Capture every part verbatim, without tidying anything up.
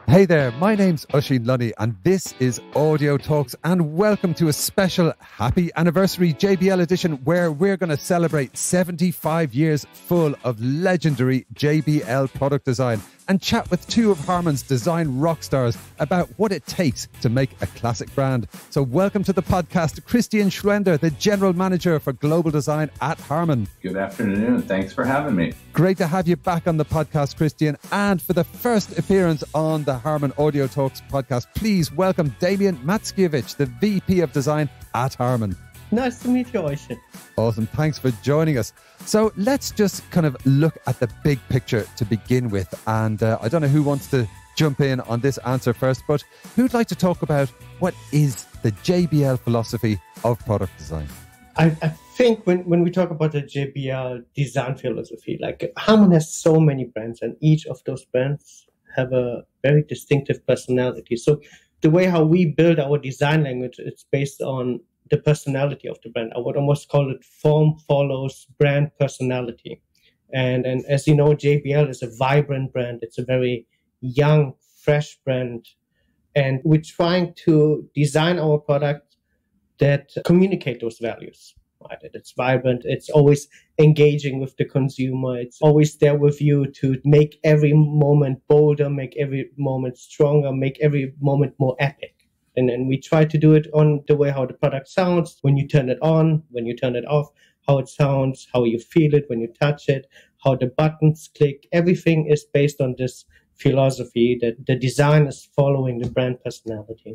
Hey there, my name's Oisin Lunny and this is Audio Talks, and welcome to a special happy anniversary J B L edition where we're going to celebrate seventy-five years full of legendary J B L product design and chat with two of HARMAN's design rock stars about what it takes to make a classic brand. So welcome to the podcast, Christian Schluender, the General Manager for Global Design at HARMAN. Good afternoon. Thanks for having me. Great to have you back on the podcast, Christian. And for the first appearance on the HARMAN Audio Talks podcast, please welcome Damian Mackiewicz, the V P of Design at HARMAN. Nice to meet you, Oisin. Awesome. Thanks for joining us. So let's just kind of look at the big picture to begin with. And uh, I don't know who wants to jump in on this answer first, but who'd like to talk about what is the J B L philosophy of product design? I, I think when, when we talk about the J B L design philosophy, like HARMAN has so many brands and each of those brands have a very distinctive personality. So the way how we build our design language, it's based on the personality of the brand. I would almost call it form follows brand personality. And, and as you know, J B L is a vibrant brand. It's a very young, fresh brand. And we're trying to design our product that communicate those values. Right? It's vibrant. It's always engaging with the consumer. It's always there with you to make every moment bolder, make every moment stronger, make every moment more epic. And then we try to do it on the way how the product sounds, when you turn it on, when you turn it off, how it sounds, how you feel it when you touch it, how the buttons click. Everything is based on this philosophy that the design is following the brand personality.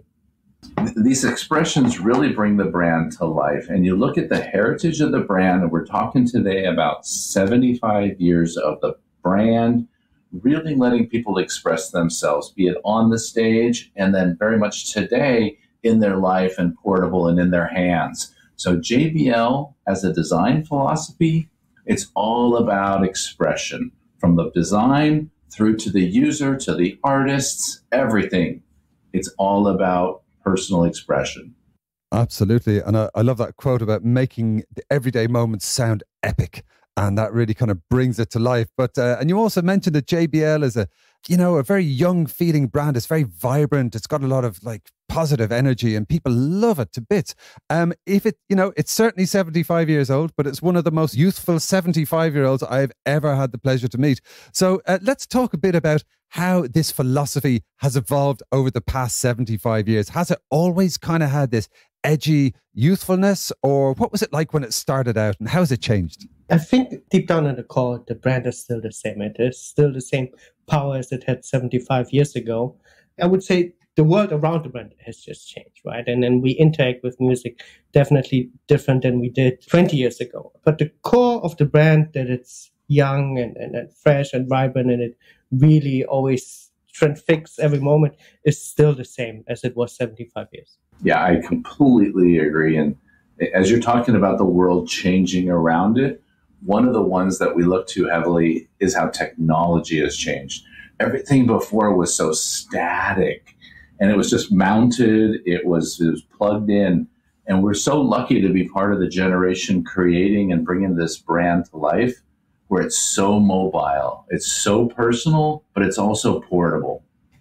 These expressions really bring the brand to life. And you look at the heritage of the brand, and we're talking today about seventy-five years of the brand, really letting people express themselves, be it on the stage and then very much today in their life and portable and in their hands. So J B L as a design philosophy, it's all about expression from the design through to the user, to the artists, everything. It's all about personal expression. Absolutely. And I, I love that quote about making the everyday moments sound epic. And that really kind of brings it to life. But uh, and you also mentioned that J B L is a, you know, a very young feeling brand. It's very vibrant. It's got a lot of like positive energy and people love it to bits. Um, if it, you know, it's certainly seventy-five years old, but it's one of the most youthful seventy-five year olds I've ever had the pleasure to meet. So uh, let's talk a bit about how this philosophy has evolved over the past seventy-five years. Has it always kind of had this edgy youthfulness, or what was it like when it started out and how has it changed? I think deep down in the core, the brand is still the same. It is still the same power as it had seventy-five years ago. I would say the world around the brand has just changed, right? And then we interact with music definitely different than we did twenty years ago. But the core of the brand, that it's young and, and, and fresh and vibrant, and it really always transfixes every moment, is still the same as it was seventy-five years. Yeah, I completely agree. And as you're talking about the world changing around it, one of the ones that we look to heavily is how technology has changed. Everything before was so static and it was just mounted, it was, it was plugged in. And we're so lucky to be part of the generation creating and bringing this brand to life where it's so mobile, it's so personal, but it's also portable.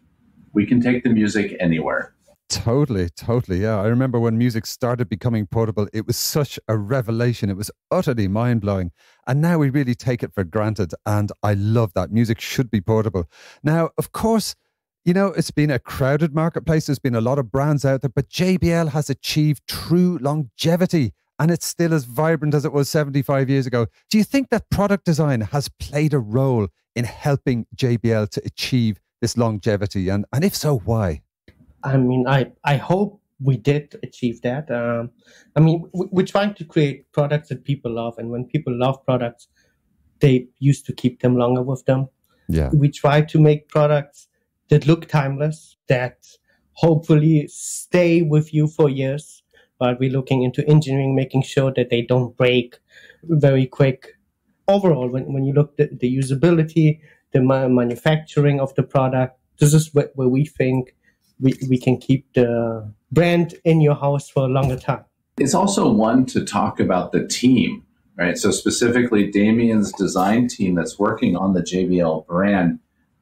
We can take the music anywhere. Totally, totally. Yeah. I remember when music started becoming portable, it was such a revelation. It was utterly mind blowing. And now we really take it for granted. And I love that. Music should be portable. Now, of course, you know, it's been a crowded marketplace. There's been a lot of brands out there, but J B L has achieved true longevity and it's still as vibrant as it was seventy-five years ago. Do you think that product design has played a role in helping J B L to achieve this longevity? And, and if so, why? I mean, I, I hope we did achieve that. Um, I mean, we're trying to create products that people love. And when people love products, they used to keep them longer with them. Yeah. We try to make products that look timeless, that hopefully stay with you for years. But we're looking into engineering, making sure that they don't break very quick. Overall, when, when you look at the usability, the manufacturing of the product, this is where, where we think we, we can keep the brand in your house for a longer time. It's also one to talk about the team, right? So specifically Damian's design team that's working on the J B L brand,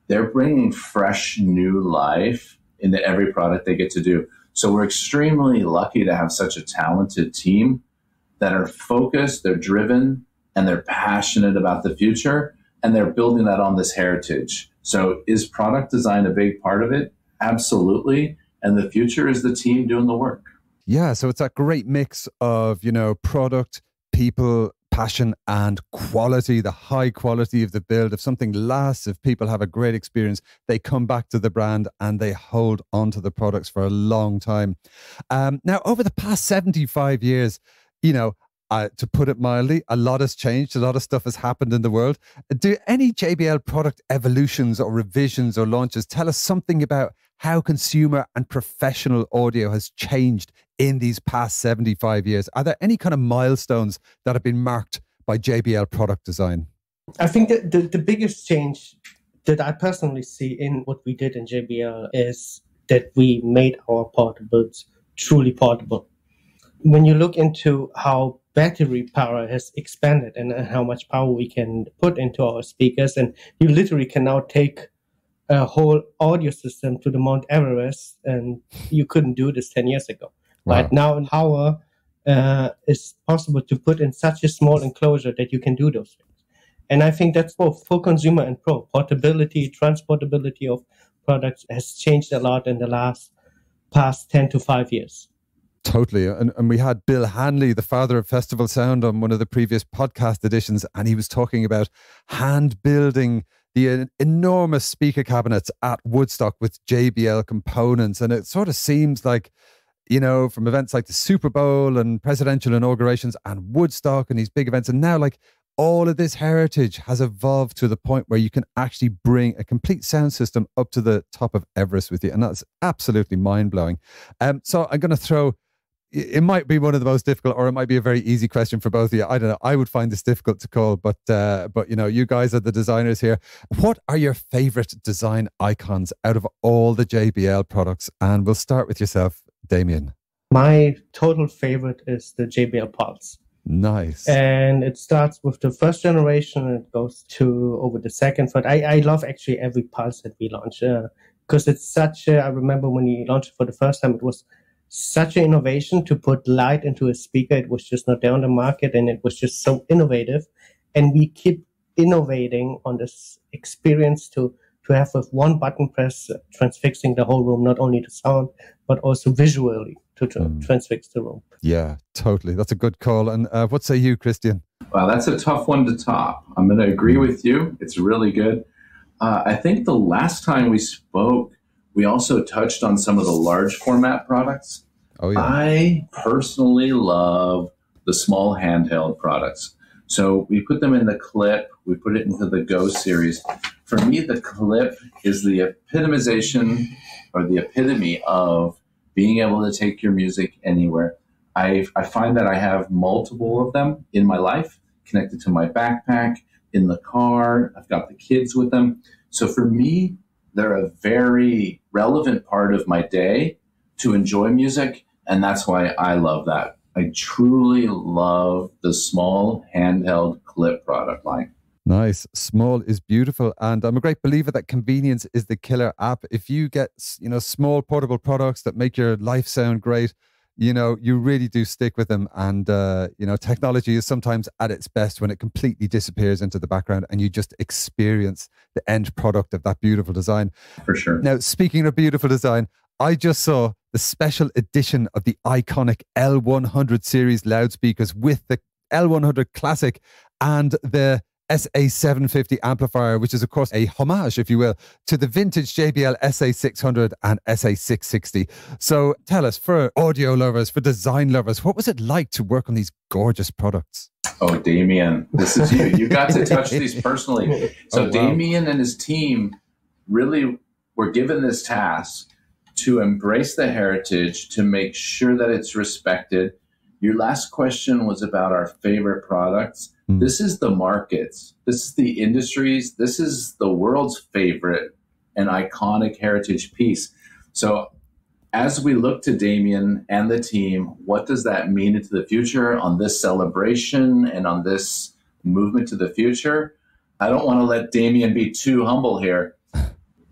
they're bringing fresh new life into every product they get to do. So we're extremely lucky to have such a talented team that are focused, they're driven, and they're passionate about the future, and they're building that on this heritage. So is product design a big part of it? Absolutely. And the future is the team doing the work. Yeah, so it's that great mix of, you know, product, people, passion, and quality, the high quality of the build. If something lasts, if people have a great experience, they come back to the brand and they hold on to the products for a long time. Um, now, over the past seventy-five years, you know, uh, to put it mildly, a lot has changed. A lot of stuff has happened in the world. Do any J B L product evolutions or revisions or launches tell us something about how consumer and professional audio has changed in these past seventy-five years? Are there any kind of milestones that have been marked by J B L product design? I think that the, the biggest change that I personally see in what we did in J B L is that we made our portables truly portable. When you look into how battery power has expanded and how much power we can put into our speakers, and you literally can now take a whole audio system to the Mount Everest, and you couldn't do this ten years ago. Wow. Right now, power uh, is possible to put in such a small enclosure that you can do those things. And I think that's both for consumer and pro. Portability, transportability of products has changed a lot in the last past ten to five years. Totally. And, and we had Bill Hanley, the father of Festival Sound, on one of the previous podcast editions, and he was talking about hand building the enormous speaker cabinets at Woodstock with J B L components. And it sort of seems like, you know, from events like the Super Bowl and presidential inaugurations and Woodstock and these big events, and now like all of this heritage has evolved to the point where you can actually bring a complete sound system up to the top of Everest with you. And that's absolutely mind-blowing. Um, so I'm going to throw, it might be one of the most difficult, or it might be a very easy question for both of you. I don't know. I would find this difficult to call, but uh, but you know, you guys are the designers here. What are your favorite design icons out of all the J B L products? And we'll start with yourself, Damian. My total favorite is the J B L Pulse. Nice. And it starts with the first generation and it goes to over the second. But I, I love actually every Pulse that we launch because uh, it's such a, I remember when we launched it for the first time, it was such an innovation to put light into a speaker. It was just not there on the market, and it was just so innovative. And we keep innovating on this experience to to have with one button press uh, transfixing the whole room, not only the sound, but also visually to tra- mm. transfix the room. Yeah, totally. That's a good call. And uh, what say you, Christian? Well, that's a tough one to top. I'm going to agree with you. It's really good. Uh, I think the last time we spoke, we also touched on some of the large format products. Oh, yeah. I personally love the small handheld products. So we put them in the Clip. We put it into the Go series. For me, the Clip is the epitomization or the epitome of being able to take your music anywhere. I, I find that I have multiple of them in my life, connected to my backpack, in the car. I've got the kids with them. So for me, they're a very relevant part of my day to enjoy music, and that's why I love that. I truly love the small handheld Clip product line. Nice. Small is beautiful. And I'm a great believer that convenience is the killer app. If you get, you know, small portable products that make your life sound great, you know, you really do stick with them. And, uh, you know, technology is sometimes at its best when it completely disappears into the background and you just experience the end product of that beautiful design. For sure. Now, speaking of beautiful design, I just saw the special edition of the iconic L one hundred series loudspeakers with the L one hundred Classic and the S A seven fifty amplifier, which is, of course, a homage, if you will, to the vintage J B L S A six hundred and S A six sixty. So tell us, for audio lovers, for design lovers, what was it like to work on these gorgeous products? Oh, Damian, this is you. You got to touch these personally. So oh, wow. Damian and his team really were given this task to embrace the heritage, to make sure that it's respected. Your last question was about our favorite products. Mm. This is the markets. This is the industries. This is the world's favorite and iconic heritage piece. So as we look to Damian and the team, what does that mean into the future on this celebration and on this movement to the future? I don't want to let Damian be too humble here,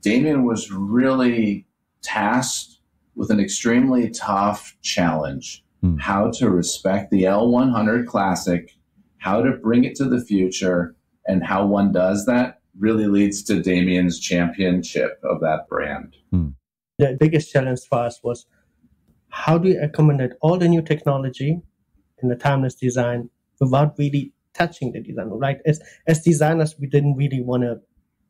Damian was really tasked with an extremely tough challenge, hmm. how to respect the L one hundred Classic, how to bring it to the future, and how one does that really leads to Damian's championship of that brand. Hmm. The biggest challenge for us was, how do you accommodate all the new technology in the timeless design without really touching the design, right? As, as designers, we didn't really want to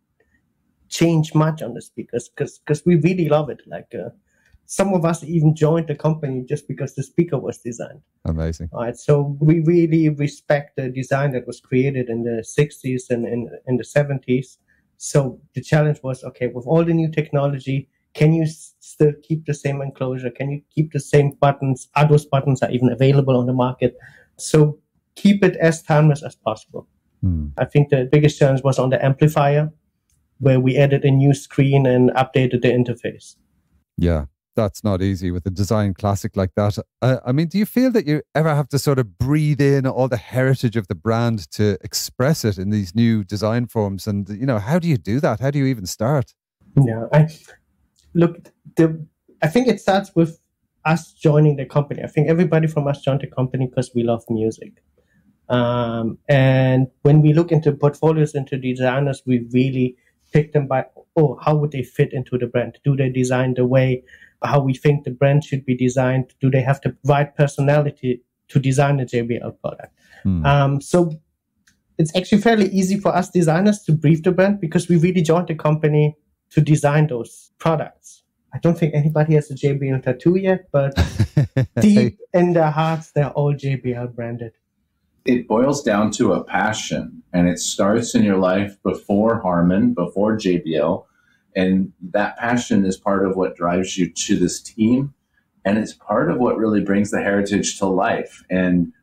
change much on the speakers because because we really love it. Like uh, some of us even joined the company just because the speaker was designed. Amazing. All right, so we really respect the design that was created in the sixties and in, in the seventies. So the challenge was, okay, with all the new technology, can you s- still keep the same enclosure? Can you keep the same buttons? Are those buttons are even available on the market? So keep it as timeless as possible. Hmm. I think the biggest challenge was on the amplifier, where we added a new screen and updated the interface. Yeah, that's not easy with a design classic like that. Uh, I mean, do you feel that you ever have to sort of breathe in all the heritage of the brand to express it in these new design forms? And, you know, how do you do that? How do you even start? Yeah, I look, the, I think it starts with us joining the company. I think everybody from us joined the company because we love music. Um, and when we look into portfolios, into designers, we really pick them by, oh, how would they fit into the brand? Do they design the way how we think the brand should be designed? Do they have the right personality to design a J B L product? Hmm. Um, so it's actually fairly easy for us designers to brief the brand because we really joined the company to design those products. I don't think anybody has a J B L tattoo yet, but deep in their hearts, they're all J B L branded. It boils down to a passion, and it starts in your life before HARMAN, before J B L. And that passion is part of what drives you to this team. And it's part of what really brings the heritage to life. And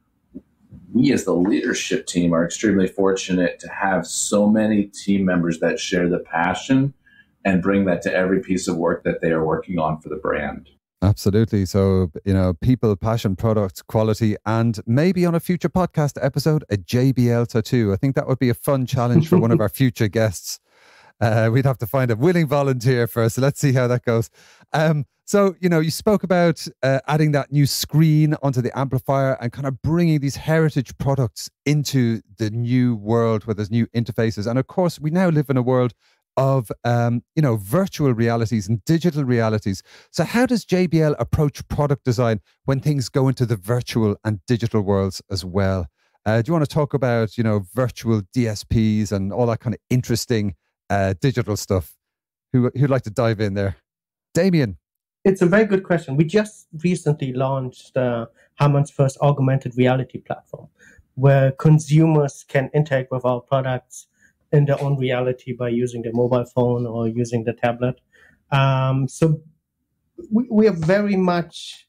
we as the leadership team are extremely fortunate to have so many team members that share the passion and bring that to every piece of work that they are working on for the brand. Absolutely. So, you know, people, passion, products, quality, and maybe on a future podcast episode, a J B L tattoo. I think that would be a fun challenge for one of our future guests. Uh, we'd have to find a willing volunteer first. So let's see how that goes. Um, so, you know, you spoke about uh, adding that new screen onto the amplifier and kind of bringing these heritage products into the new world where there's new interfaces. And of course, we now live in a world of, um, you know, virtual realities and digital realities. So how does J B L approach product design when things go into the virtual and digital worlds as well? Uh, do you want to talk about, you know, virtual D S Ps and all that kind of interesting uh, digital stuff? Who, who'd like to dive in there? Damian. It's a very good question. We just recently launched uh, HARMAN's first augmented reality platform, where consumers can interact with our products in their own reality by using their mobile phone or using the tablet. Um, so we, we are very much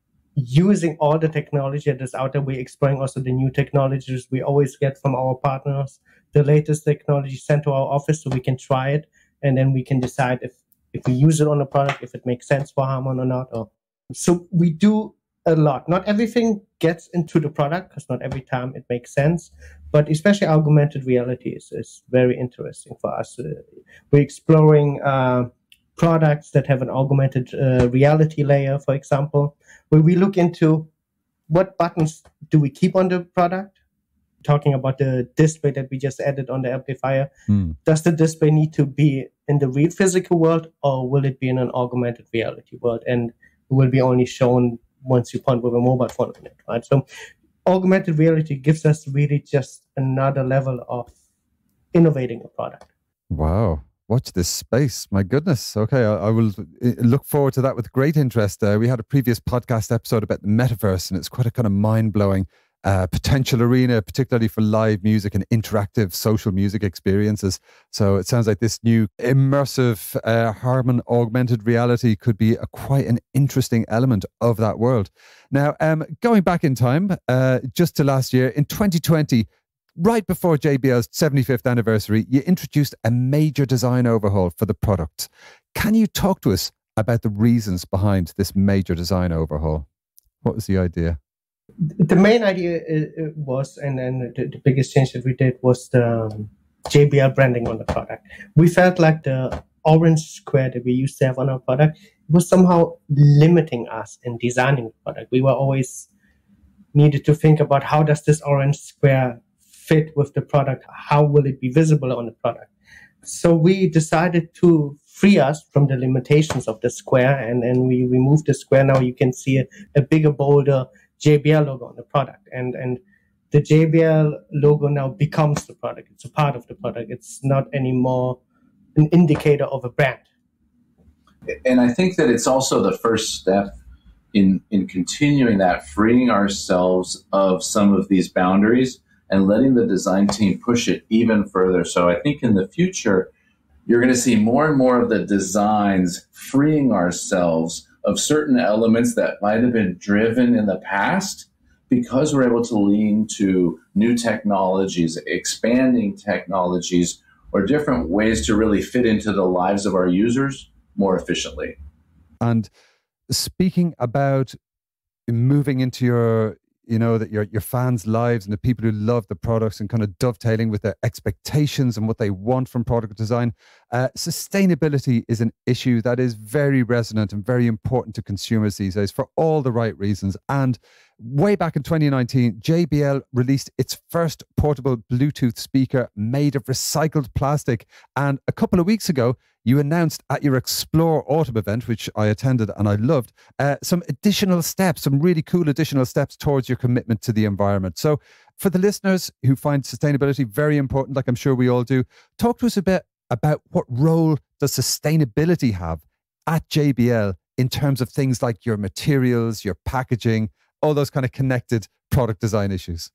using all the technology that is out there. We're exploring also the new technologies we always get from our partners, the latest technology sent to our office so we can try it, and then we can decide if, if we use it on a product, if it makes sense for HARMAN or not. Or, so we do a lot. Not everything gets into the product because not every time it makes sense, but especially augmented reality is, is very interesting for us. Uh, we're exploring uh, products that have an augmented uh, reality layer, for example, where we look into what buttons do we keep on the product. Talking about the display that we just added on the amplifier, mm. does the display need to be in the real physical world, or will it be in an augmented reality world and will be only shown once you point with a mobile phone on it, right? So augmented reality gives us really just another level of innovating a product. Wow. Watch this space. My goodness. Okay. I, I will look forward to that with great interest. Uh, we had a previous podcast episode about the metaverse, and it's quite a kind of mind-blowing uh, potential arena, particularly for live music and interactive social music experiences. So it sounds like this new immersive uh, HARMAN augmented reality could be a, quite an interesting element of that world. Now, um, going back in time, uh, just to last year, in twenty twenty, right before J B L's seventy-fifth anniversary, you introduced a major design overhaul for the product. Can you talk to us about the reasons behind this major design overhaul? What was the idea? The main idea was, and then the, the biggest change that we did was the um, J B L branding on the product. We felt like the orange square that we used to have on our product, it was somehow limiting us in designing the product. We were always needed to think about how does this orange square fit with the product? How will it be visible on the product? So we decided to free us from the limitations of the square, and then we removed the square. Now you can see a, a bigger, bolder J B L logo on the product, and and the J B L logo now becomes the product. It's a part of the product. It's not anymore an indicator of a brand. And I think that it's also the first step in in continuing that, freeing ourselves of some of these boundaries and letting the design team push it even further. So I think in the future, you're going to see more and more of the designs freeing ourselves of certain elements that might have been driven in the past, because we're able to lean to new technologies, expanding technologies, or different ways to really fit into the lives of our users more efficiently. And speaking about moving into your, you know, that your your fans' lives and the people who love the products and kind of dovetailing with their expectations and what they want from product design, uh, sustainability is an issue that is very resonant and very important to consumers these days for all the right reasons. And way back in twenty nineteen, J B L released its first portable Bluetooth speaker made of recycled plastic. And a couple of weeks ago, you announced at your Explore Autumn event, which I attended and I loved, uh, some additional steps, some really cool additional steps towards your commitment to the environment. So for the listeners who find sustainability very important, like I'm sure we all do, talk to us a bit about what role does sustainability have at J B L in terms of things like your materials, your packaging, all those kind of connected product design issues.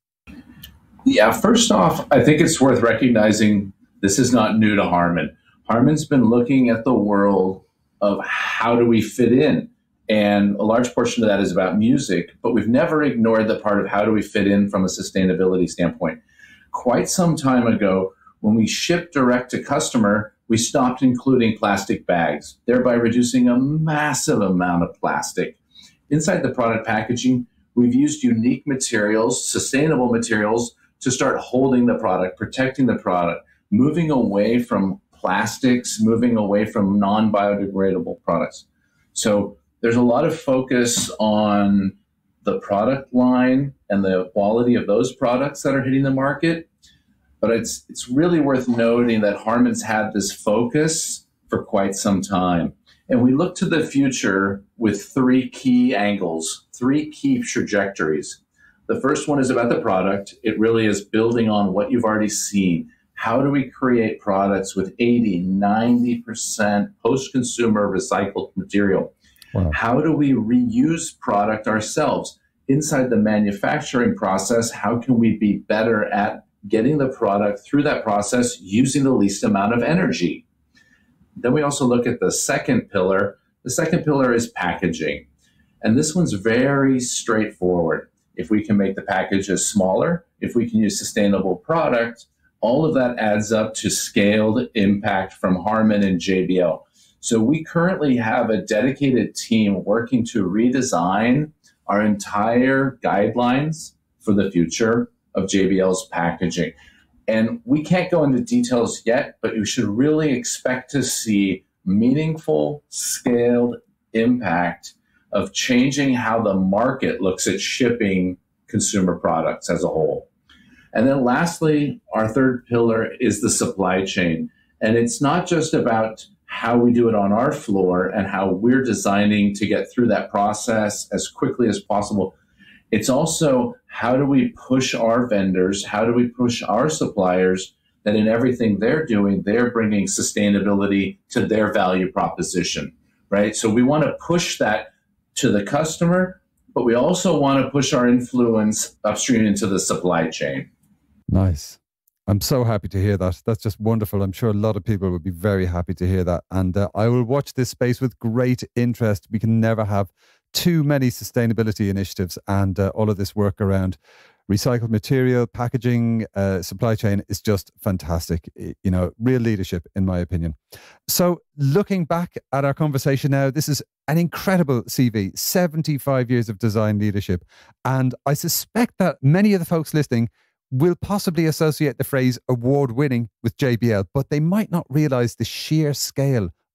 Yeah, first off, I think it's worth recognizing this is not new to HARMAN. HARMAN's been looking at the world of how do we fit in, and a large portion of that is about music, but we've never ignored the part of how do we fit in from a sustainability standpoint. Quite some time ago, when we shipped direct to customer, we stopped including plastic bags, thereby reducing a massive amount of plastic. Inside the product packaging, we've used unique materials, sustainable materials, to start holding the product, protecting the product, moving away from plastics, moving away from non-biodegradable products. So there's a lot of focus on the product line and the quality of those products that are hitting the market. But it's it's really worth noting that HARMAN's had this focus for quite some time. And we look to the future with three key angles, three key trajectories. The first one is about the product. It really is building on what you've already seen. How do we create products with eighty, ninety percent post-consumer recycled material? Wow. How do we reuse product ourselves? Inside the manufacturing process, how can we be better at getting the product through that process using the least amount of energy? Then we also look at the second pillar. The second pillar is packaging. And this one's very straightforward. If we can make the packages smaller, if we can use sustainable product, all of that adds up to scaled impact from HARMAN and J B L. So we currently have a dedicated team working to redesign our entire guidelines for the future of J B L's packaging. And we can't go into details yet, but you should really expect to see meaningful, scaled impact of changing how the market looks at shipping consumer products as a whole. And then lastly, our third pillar is the supply chain. And it's not just about how we do it on our floor and how we're designing to get through that process as quickly as possible. It's also how do we push our vendors, how do we push our suppliers that in everything they're doing, they're bringing sustainability to their value proposition, right? So we want to push that to the customer, but we also want to push our influence upstream into the supply chain. Nice. I'm so happy to hear that. That's just wonderful. I'm sure a lot of people would be very happy to hear that. And uh, I will watch this space with great interest. We can never have too many sustainability initiatives, and uh, all of this work around recycled material, packaging, uh, supply chain is just fantastic. You know, real leadership, in my opinion. So looking back at our conversation now, this is an incredible C V, seventy-five years of design leadership. And I suspect that many of the folks listening will possibly associate the phrase award-winning with J B L, but they might not realize the sheer scale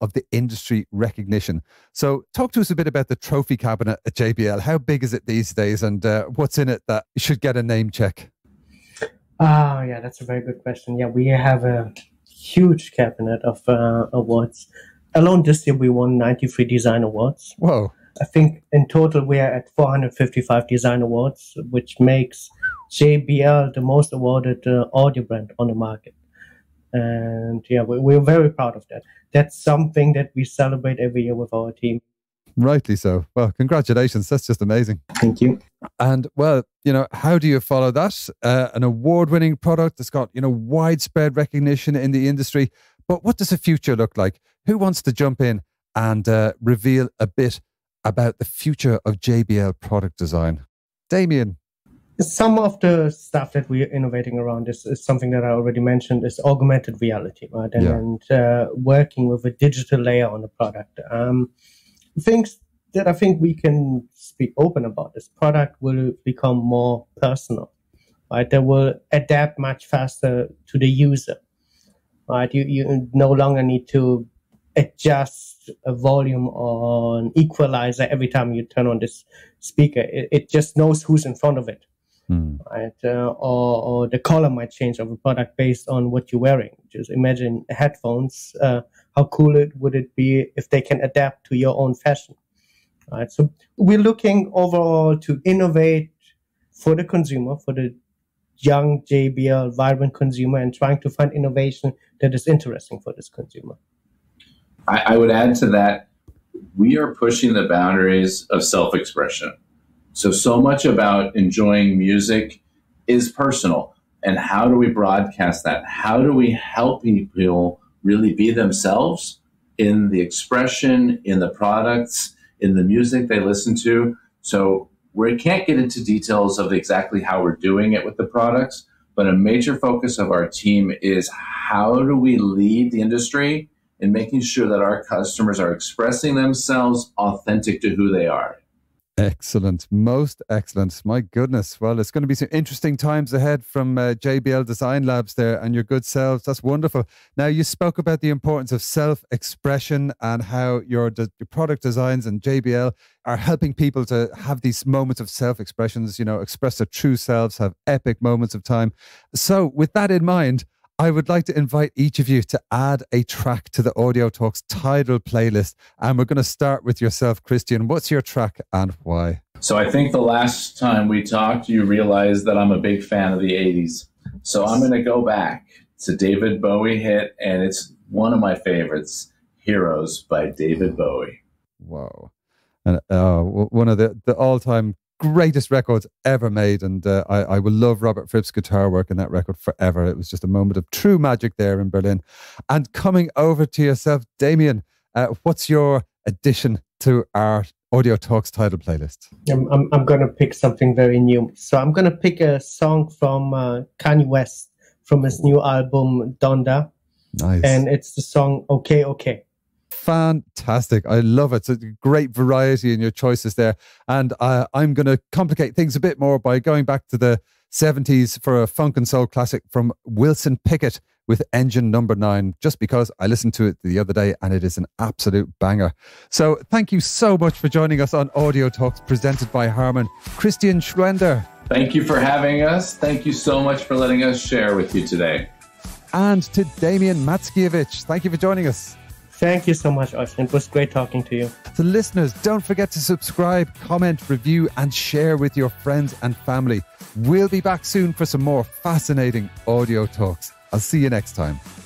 of the industry recognition. So talk to us a bit about the trophy cabinet at J B L. How big is it these days, and uh, what's in it that should get a name check? Ah, uh, yeah, that's a very good question. Yeah, we have a huge cabinet of uh, awards. Alone this year, we won ninety-three design awards. Whoa. I think in total, we are at four hundred fifty-five design awards, which makes J B L the most awarded uh, audio brand on the market. And yeah, we, we're very proud of that. That's something that we celebrate every year with our team. Rightly so. Well, congratulations. That's just amazing. Thank you. And well, you know, how do you follow that? Uh, an award-winning product that's got, you know, widespread recognition in the industry. But what does the future look like? Who wants to jump in and uh, reveal a bit about the future of J B L product design? Damian. Some of the stuff that we're innovating around is, is something that I already mentioned, is augmented reality, right? And, Yeah. and uh, working with a digital layer on the product. Um, things that I think we can speak open about. This product will become more personal, right? They will adapt much faster to the user, right? You, you no longer need to adjust a volume or an equalizer every time you turn on this speaker. It, it just knows who's in front of it. Hmm. Right, uh, or, or the color might change of a product based on what you're wearing. Just imagine headphones. Uh, how cool it would it be if they can adapt to your own fashion? Right, so we're looking overall to innovate for the consumer, for the young J B L vibrant consumer, and trying to find innovation that is interesting for this consumer. I, I would add to that, we are pushing the boundaries of self-expression. So, so much about enjoying music is personal. And how do we broadcast that? How do we help people really be themselves in the expression, in the products, in the music they listen to? So we can't get into details of exactly how we're doing it with the products, but a major focus of our team is how do we lead the industry in making sure that our customers are expressing themselves authentic to who they are. Excellent. Most excellent. My goodness. Well, it's going to be some interesting times ahead from uh, J B L Design Labs there and your good selves. That's wonderful. Now, you spoke about the importance of self-expression and how your, de- your product designs and J B L are helping people to have these moments of self-expressions, you know, express their true selves, have epic moments of time. So with that in mind, I would like to invite each of you to add a track to the Audio Talks Tidal playlist. And we're going to start with yourself, Christian. What's your track and why? So I think the last time we talked, you realized that I'm a big fan of the eighties. So I'm going to go back to David Bowie hit, and it's one of my favorites, Heroes by David Bowie. Wow. And uh, one of the, the all-time greatest records ever made, and uh, I, I will love Robert Fripp's guitar work in that record forever. It was just a moment of true magic there in Berlin. And coming over to yourself, Damian, uh, what's your addition to our Audio Talks Tidal playlist? I'm, I'm, I'm going to pick something very new. So I'm going to pick a song from uh, Kanye West from his new album, Donda. Nice. And it's the song, Okay, Okay. Fantastic. I love it. It's a great variety in your choices there. And uh, I'm going to complicate things a bit more by going back to the seventies for a funk and soul classic from Wilson Pickett with Engine Number Nine, just because I listened to it the other day and it is an absolute banger. So thank you so much for joining us on Audio Talks presented by HARMAN. Christian Schluender. Thank you for having us. Thank you so much for letting us share with you today. And to Damian Mackiewicz. Thank you for joining us. Thank you so much, Oisin. It was great talking to you. To listeners, don't forget to subscribe, comment, review, and share with your friends and family. We'll be back soon for some more fascinating audio talks. I'll see you next time.